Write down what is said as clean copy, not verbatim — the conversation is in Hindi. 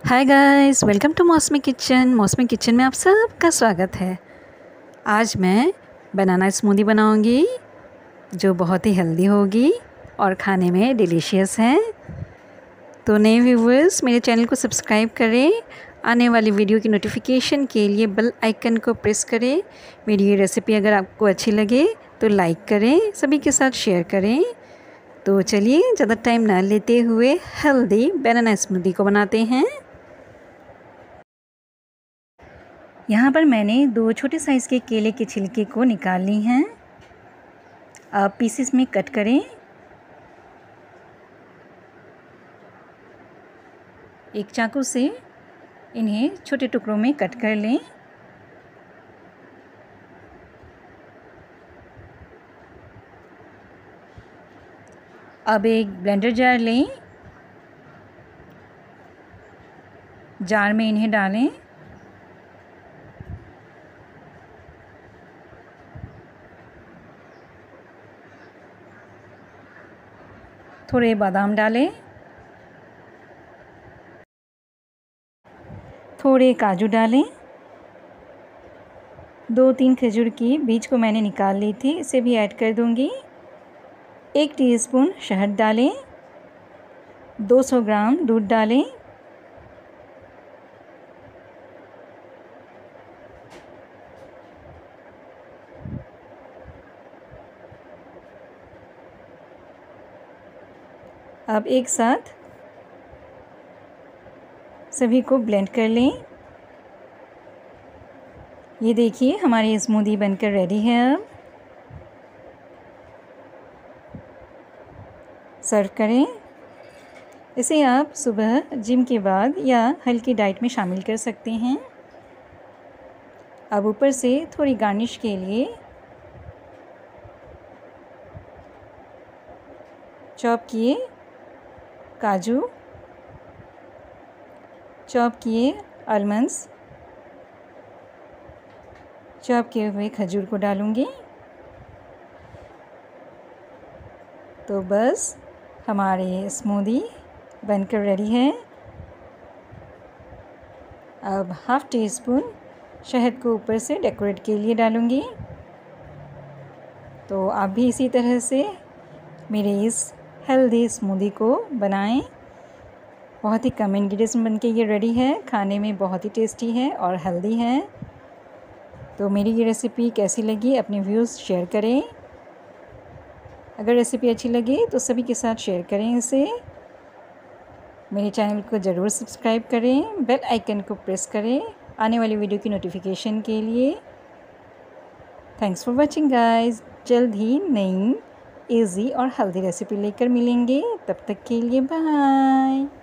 Hi guys, welcome to Mausami kitchen. Mausami kitchen में आप सबका स्वागत है। आज मैं बनाना स्मूदी बनाऊंगी जो बहुत ही हेल्दी होगी और खाने में डिलीशियस है। तो नए व्यूवर्स मेरे चैनल को सब्सक्राइब करें, आने वाली वीडियो की नोटिफिकेशन के लिए बेल आइकन को प्रेस करें। मेरी ये रेसिपी अगर आपको अच्छी लगे तो लाइक करें, सभी के साथ शेयर करें। तो चलिए ज़्यादा टाइम ना लेते हुए हेल्दी बनाना स्मूदी को बनाते हैं। यहाँ पर मैंने 2 छोटे साइज़ के केले के छिलके को निकाल ली हैं। अब पीसेस में कट करें। एक चाकू से इन्हें छोटे टुकड़ों में कट कर लें। अब एक ब्लेंडर जार लें। जार में इन्हें डालें। थोड़े बादाम डालें, थोड़े काजू डालें। 2-3 खजूर की बीज को मैंने निकाल ली थी, इसे भी ऐड कर दूंगी। 1 टीस्पून शहद डालें। 200 ग्राम दूध डालें। अब एक साथ सभी को ब्लेंड कर लें। ये देखिए हमारी स्मूदी बनकर रेडी है। अब सर्व करें। इसे आप सुबह जिम के बाद या हल्की डाइट में शामिल कर सकते हैं। अब ऊपर से थोड़ी गार्निश के लिए चॉप किए काजू, चॉप किए आलमंड्स, चॉप किए हुए खजूर को डालूंगी। तो बस हमारी स्मूदी बनकर रेडी है। अब हाफ़ टी स्पून शहद को ऊपर से डेकोरेट के लिए डालूंगी। तो आप भी इसी तरह से मेरे इस हेल्दी स्मूदी को बनाएं। बहुत ही कम इंग्रेडिएंट्स में बनके ये रेडी है। खाने में बहुत ही टेस्टी है और हेल्दी है। तो मेरी ये रेसिपी कैसी लगी अपने व्यूज़ शेयर करें। अगर रेसिपी अच्छी लगे तो सभी के साथ शेयर करें इसे। मेरे चैनल को ज़रूर सब्सक्राइब करें, बेल आइकन को प्रेस करें आने वाली वीडियो की नोटिफिकेशन के लिए। Thanks for watching guys. जल्द ही नई इजी और हेल्दी रेसिपी लेकर मिलेंगे। तब तक के लिए बाय।